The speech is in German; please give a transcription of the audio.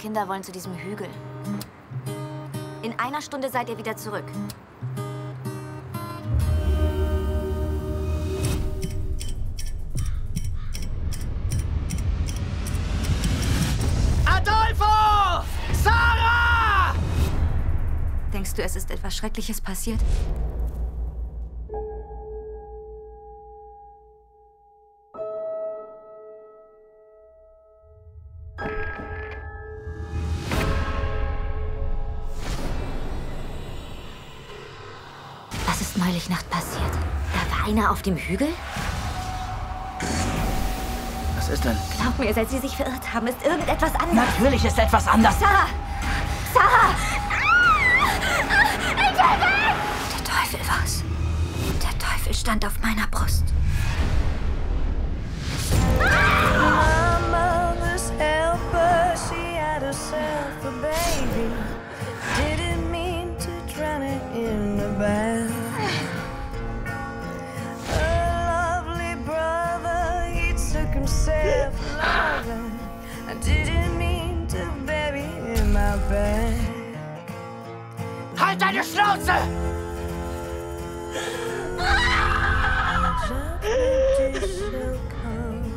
Kinder wollen zu diesem Hügel. In einer Stunde seid ihr wieder zurück. Adolfo! Sarah! Denkst du, es ist etwas Schreckliches passiert? Was ist neulich Nacht passiert? Da war einer auf dem Hügel? Was ist denn? Glaub mir, seit Sie sich verirrt haben, ist irgendetwas anders. Natürlich ist etwas anders. Sarah! Sarah! Der Teufel war's. Der Teufel stand auf meiner Brust. My mother's helper, she had herself a baby. Didn't mean to drown it in the bath. A lovely brother, he took himself loving. I didn't mean to bury in my bag. Halt deine Schnauze! Judgment shall come.